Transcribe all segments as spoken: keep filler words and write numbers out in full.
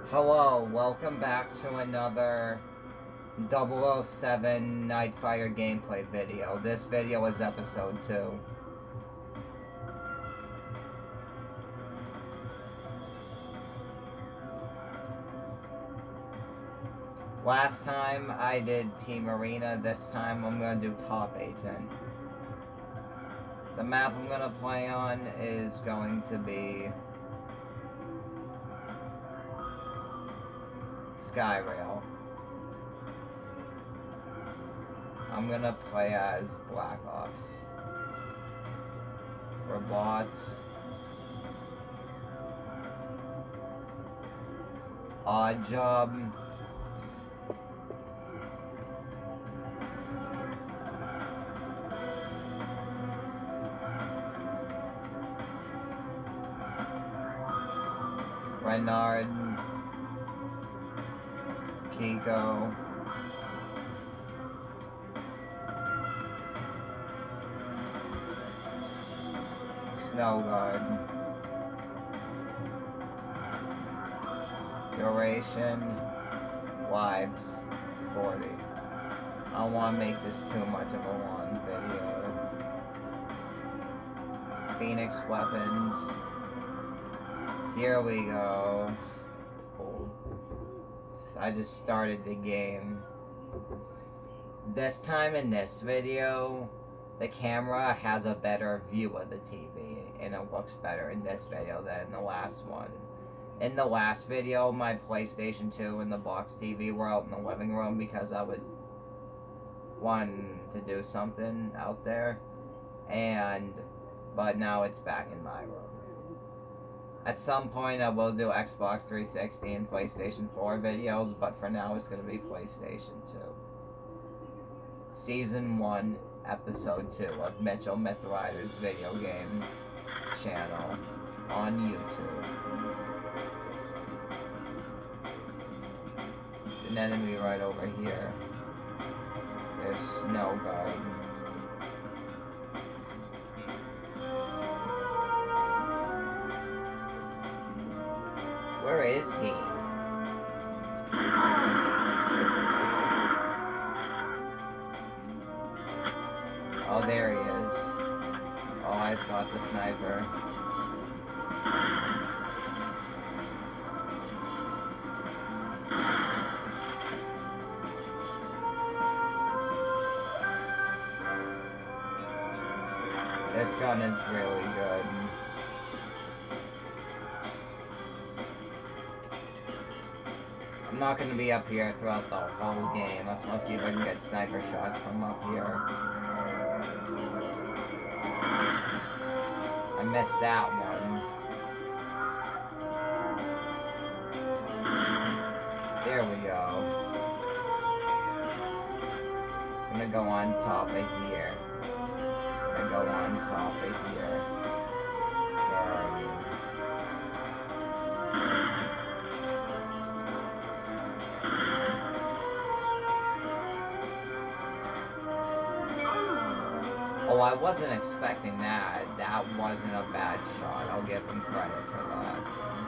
Hello, welcome back to another double oh seven Nightfire gameplay video. This video is episode two. Last time I did Team Arena, this time I'm gonna do Top Agent. The map I'm gonna play on is going to be Skyrail. I'm gonna play as Black Ops. For bots. Odd Job. Renard. Kiko. Snowguard. Duration. Lives. forty. I don't want to make this too much of a long video. Phoenix weapons. Here we go. I just started the game. This time in this video, the camera has a better view of the T V, and it looks better in this video than in the last one. In the last video, my PlayStation two and the box T V were out in the living room because I was wanting to do something out there, and but now it's back in my room. At some point, I will do Xbox three sixty and PlayStation four videos, but for now, it's going to be PlayStation two. Season one, Episode two of Mitchell Mythrider's video game channel on YouTube. There's an enemy right over here. There's Snowguard. Where is he? Oh, there he is. Oh, I got the sniper. This gun is really good. I'm not going to be up here throughout the whole game. Let's, let's see if I can get sniper shots from up here. I missed that one. There we go. I'm going to go on top of here. I'm going to go on top of here. Where are you? Oh, I wasn't expecting that. That wasn't a bad shot. I'll give him credit for that.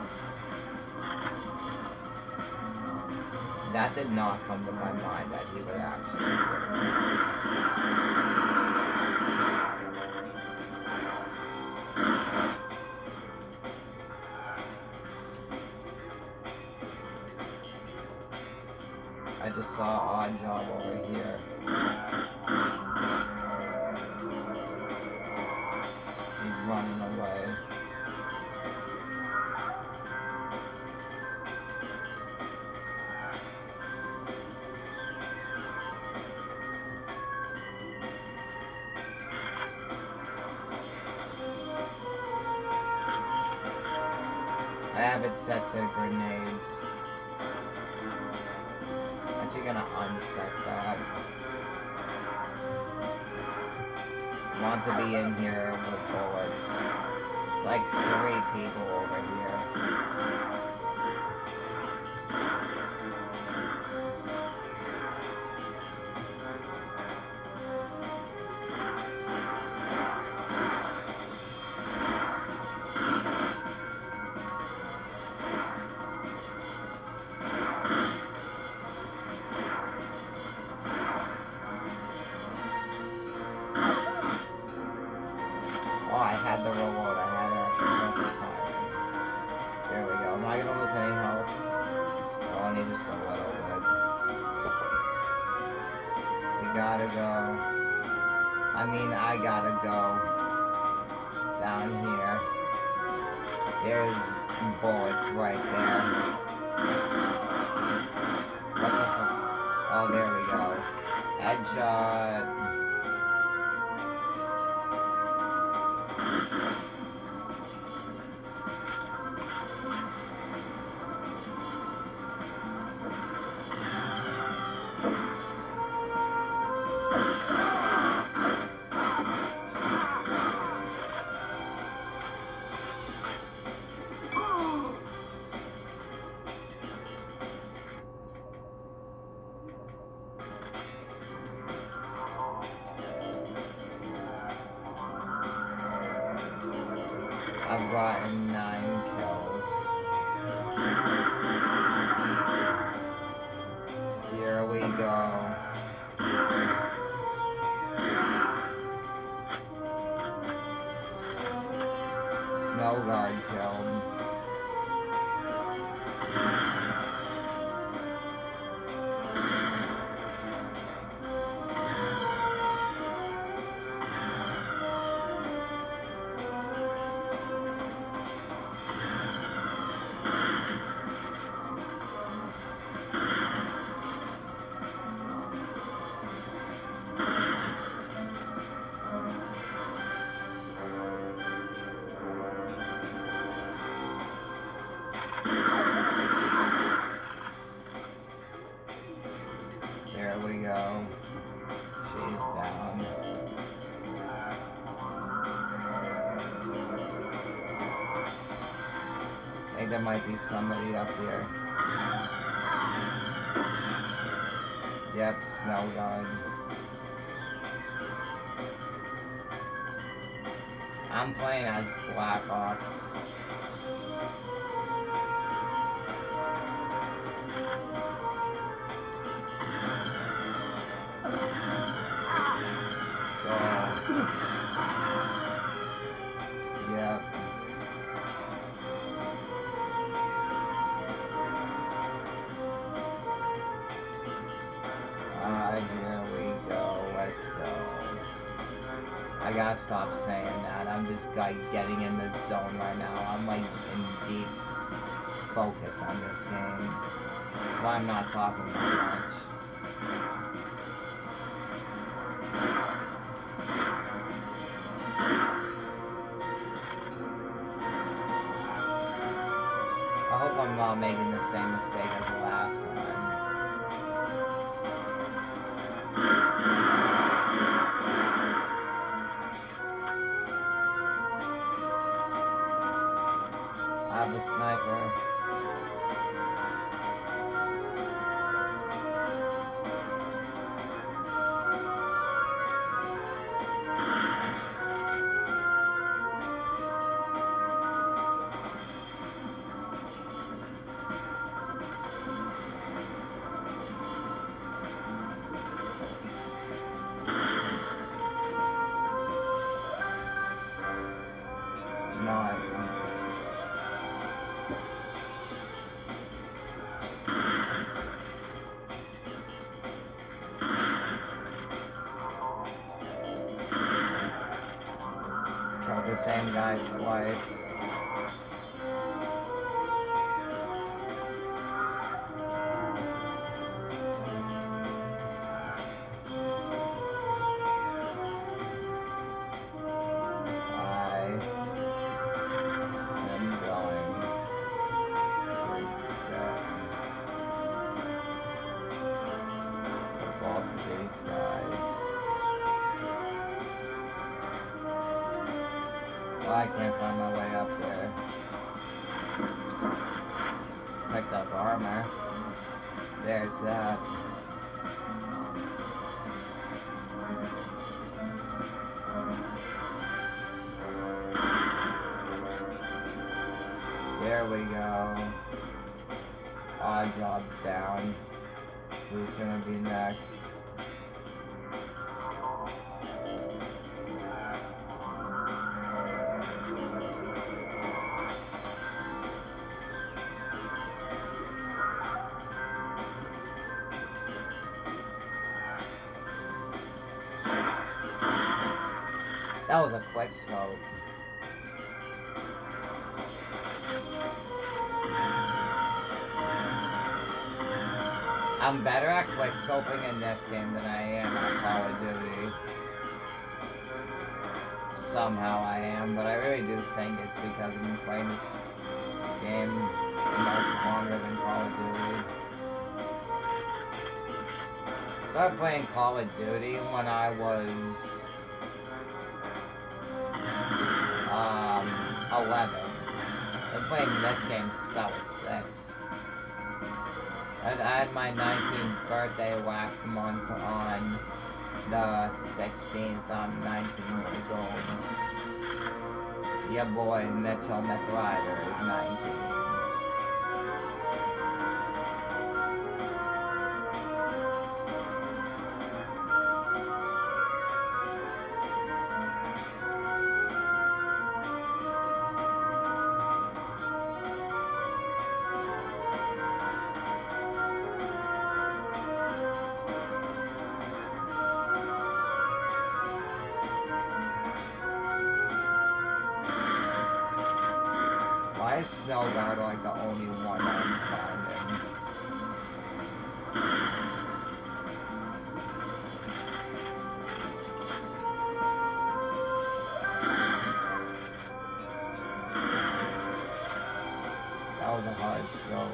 That did not come to my mind that he would actually do it. I just saw Odd Job over here. Running away. I have it set to grenades. I'm actually gonna unset that. I want to be in here with bullets. Like three people over here. I had the reload. I had it at the perfect time. There we go. Am I gonna lose any health? Oh, I need just a little bit. We gotta go. I mean, I gotta go down here. There's bullets right there. What the fuck? Oh, there we go. Headshot. I've gotten nine kills. Here we go. Snow guard killed. There we go. She's down. I think there might be somebody up here. Yep, snow guard. I'm playing as Black Ops. Yep. Alright, here we go. Let's go. I gotta stop saying that. I'm just like getting in the zone right now. I'm like in deep focus on this game. But I'm not talking that much. I hope I'm not making the same mistake as the last time. I have a sniper. Not. Killed the same guy twice. Well, I can't find my way up there. Picked up armor. There's that. There we go. Odd job's down. Who's gonna be next? That was a quick scope. I'm better at quick scoping in this game than I am at Call of Duty. Somehow I am, but I really do think it's because I've been playing this game much longer than Call of Duty. I started playing Call of Duty when I was um, eleven. I've been playing this game since I was six. I had my nineteenth birthday last month on the sixteenth. I'm nineteen years old. Your boy Mitchell McRider is nineteen. Why is Snowguard like the only one I'm finding? That was a hard stroke.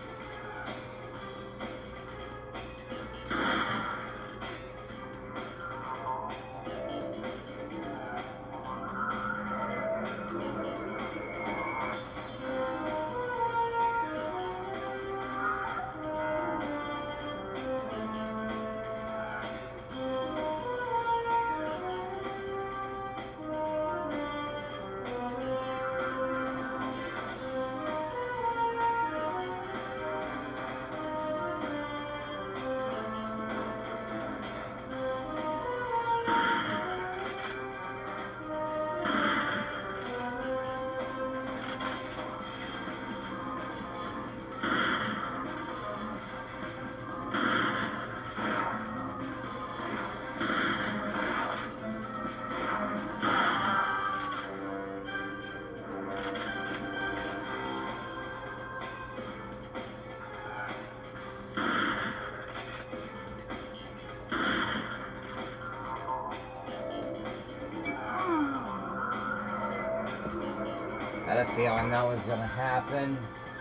I had a feeling that was gonna happen.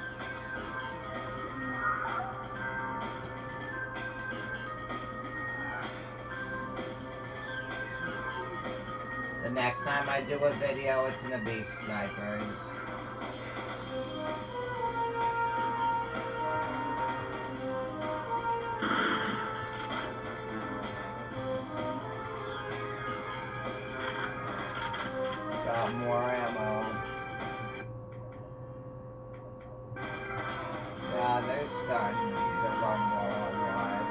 The next time I do a video, it's gonna be snipers. Got more ammo. Yeah, they're starting to run more online.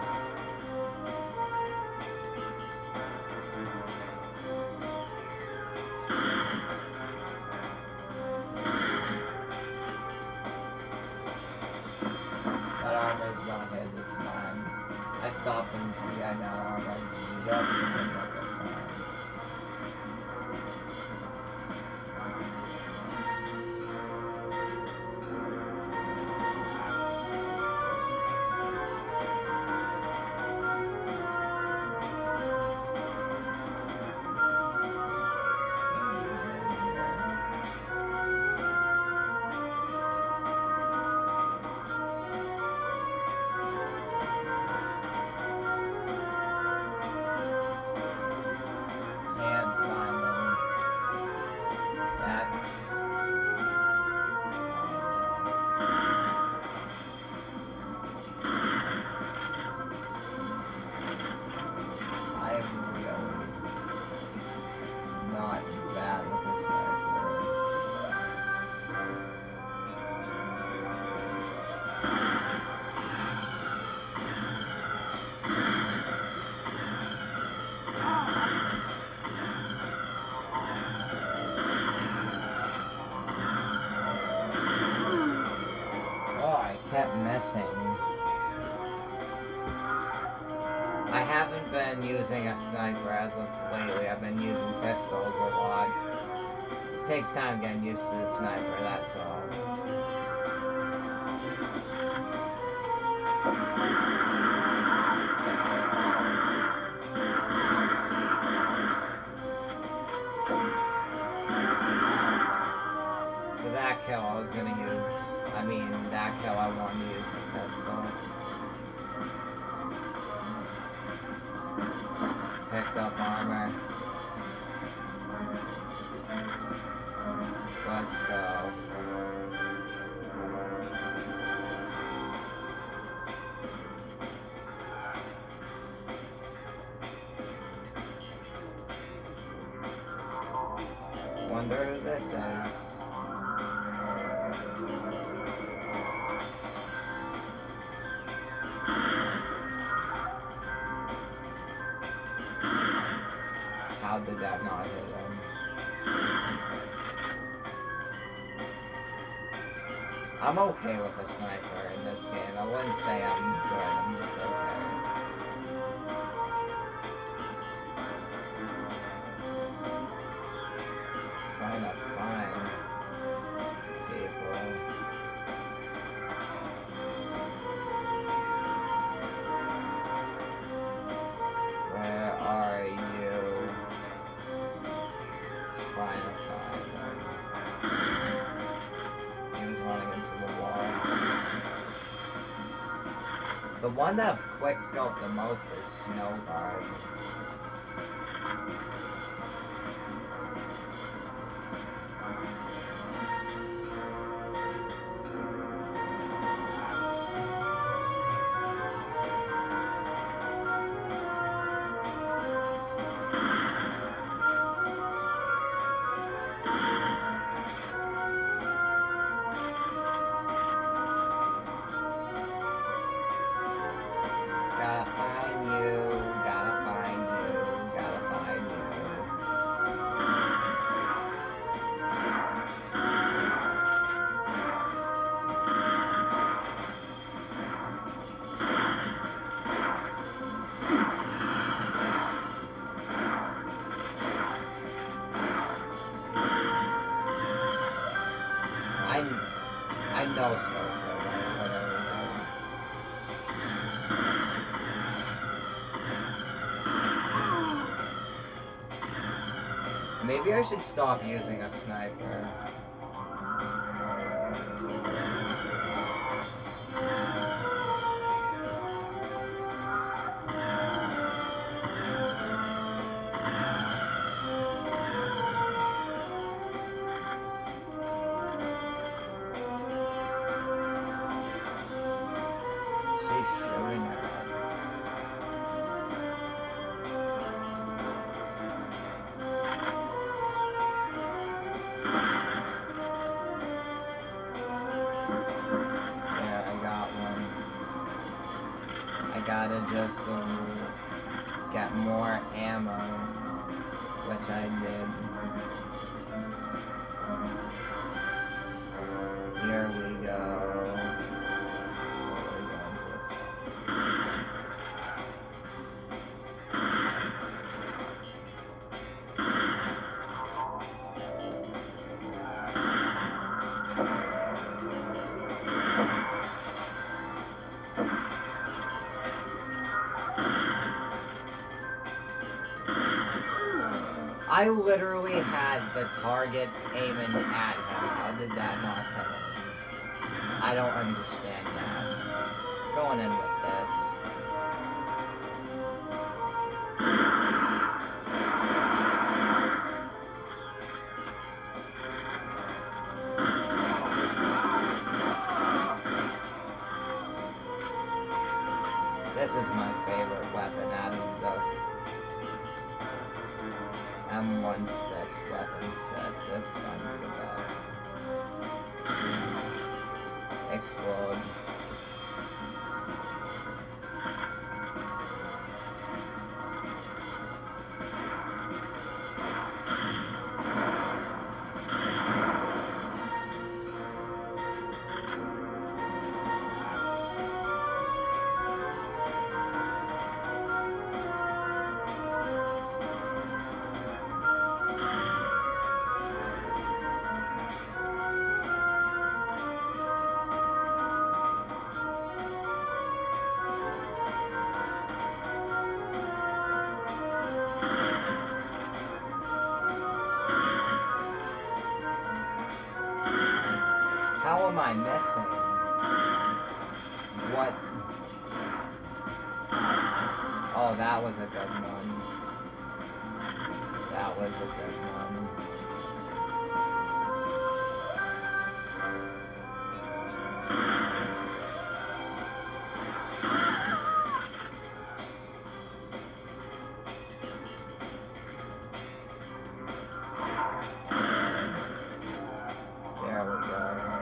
That armor's not his, it's mine. I stopped him from getting that armor just to make it mine. Kept missing. I haven't been been using a sniper as of lately. I've been using pistols a lot. It takes time getting used to the sniper, that's all. For that kill I was gonna use, I mean that kill I wanted to use the pistol. Picked up armor. Let's go. Wonder who this is. How did that not hit him? I'm okay with a sniper in this game. I wouldn't say I'm good, I'm just okay. Trying to find people. Where are you? Trying to find them. He was running into the wall. The one that quick scoped the most is Snowguard. Gotta find you, gotta find you, gotta find you. I, I know Snowguard, whatever. Maybe I should stop using a sniper. She's showing her. Gotta just um, get more ammo, which I did. Here we go. Where are we going to this? I literally had the target aiming at him. How did that not hit him? I don't understand that. Going in with this. This is my favorite weapon out of the M sixteen weapon set. This one's the best. Explode. How am I missing? What? Oh, that was a good one. That was a good one. There we go.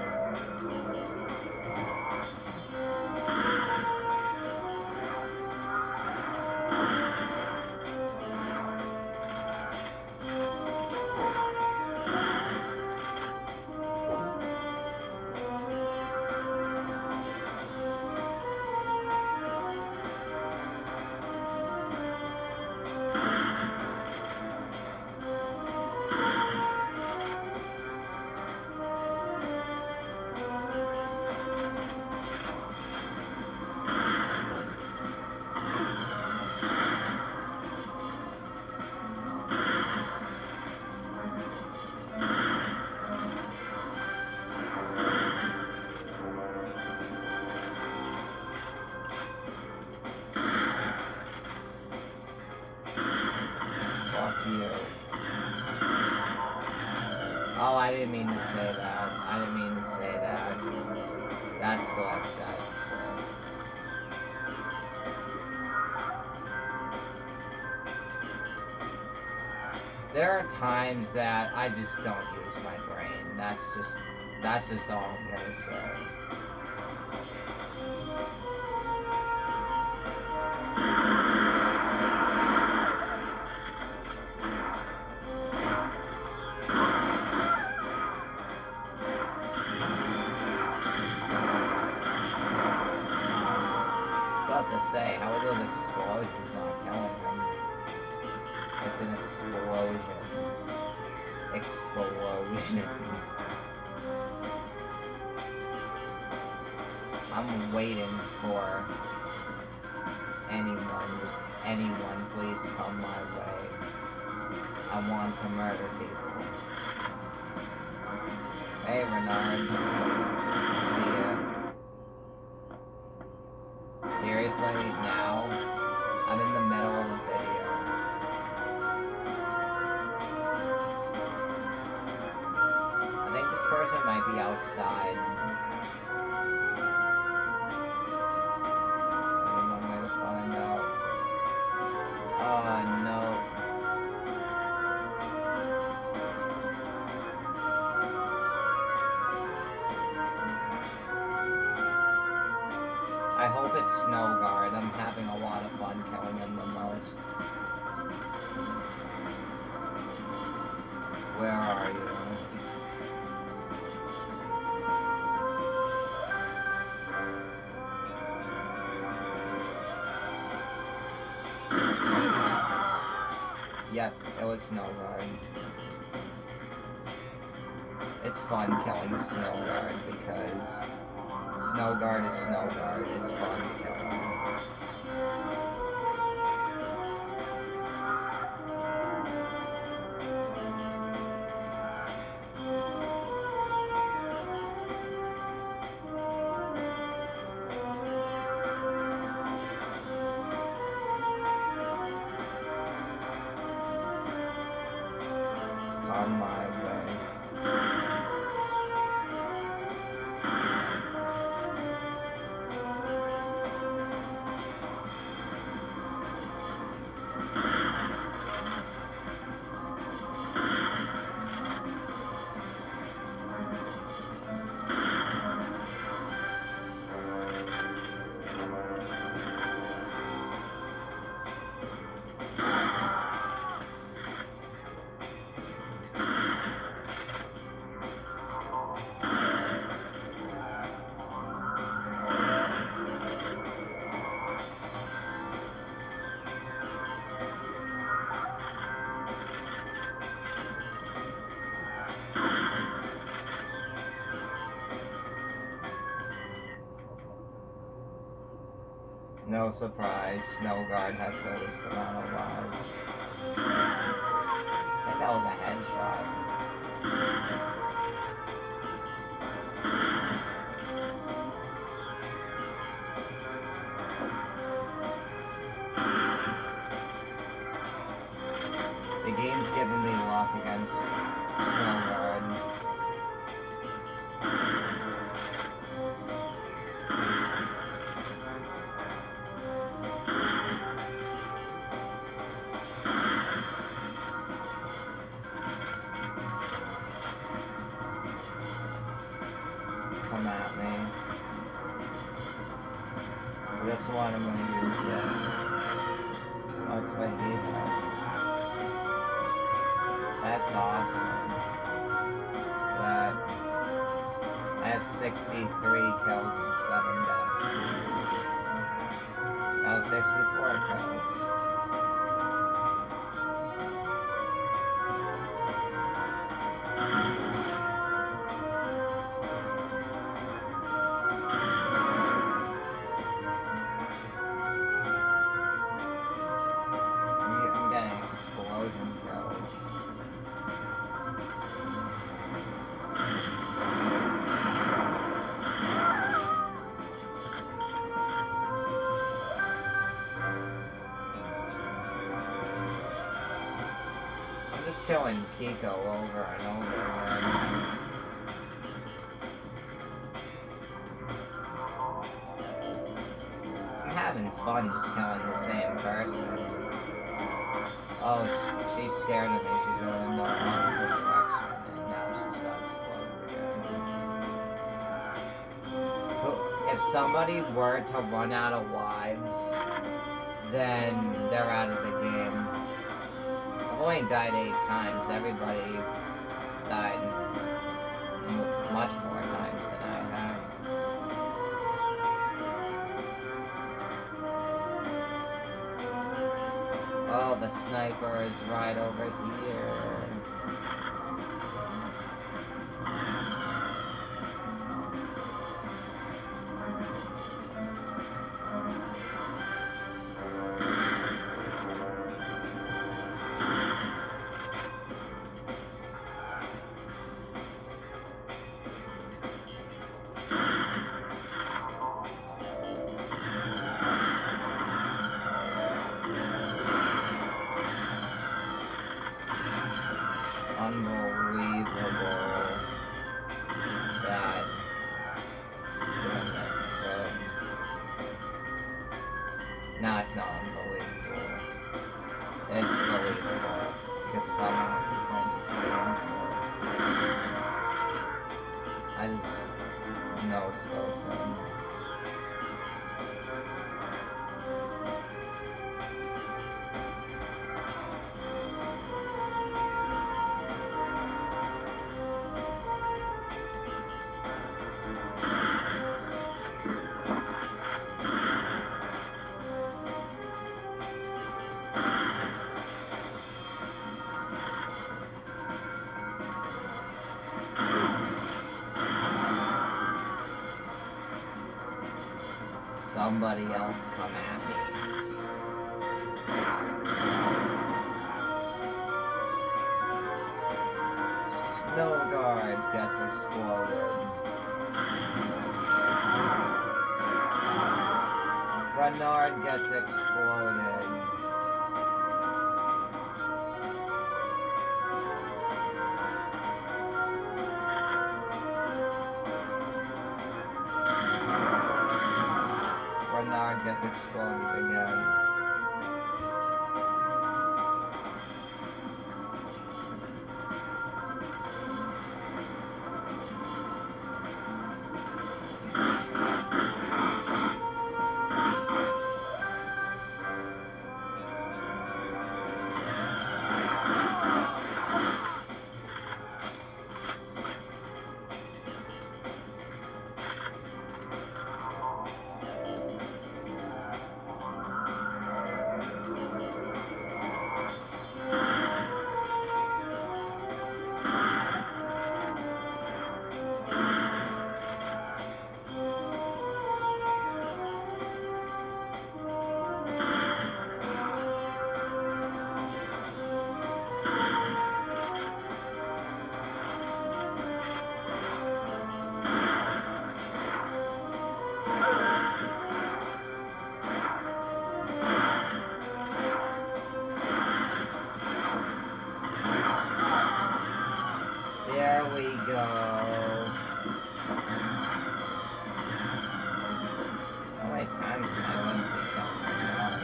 Oh, I didn't mean to say that. I didn't mean to say that. That's slick. That's slick. There are times that I just don't use my brain. That's just, that's just all I'm gonna say. To say, how are those explosions not killing him? It's an explosion. Explosion. I'm waiting for anyone, just anyone, please come my way. I want to murder people. Hey, Renard. See ya. Seriously, now? I'm in the middle of a video. I think this person might be outside. Only one way to find out. Oh, no. I hope it's Snowguard. I'm having a lot of fun killing him the most. Where are you? Yep, it was Snowguard. It's fun killing Snowguard because Snowguard is Snowguard. It's fun to kill him. On my way. No surprise, Snowguard has noticed the amount of lives. I think that was a headshot. this one, I'm gonna use this. Oh, it's my default. That's awesome. That I have sixty-three kills and seven deaths. Now sixty-four kills. I'm getting explosion kills. Just killing Pico over and over again. I'm having fun just killing the same person. Oh, she's scared of me. She's going in the opposite direction, and now she's got exploded again. If somebody were to run out of lives, then they're out of the game. I've only died eight times. Everybody's died much more times than I have. Oh, the sniper is right over here. Unbelievable that doing this, but no, it's not unbelievable. It's believable because I'm not playing this game for. I just know so fun. Somebody else come at me. Snow Guard gets exploded. Renard gets exploded. Renard gets exploded again. There we go. How many times am I going to pick up my arm?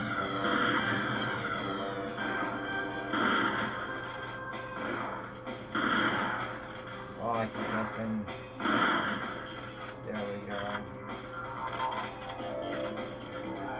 Oh, I keep missing. There we go.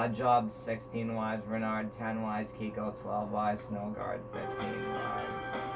Odd Job sixteen lives, Renard ten lives, Kiko twelve lives, Snowguard fifteen lives.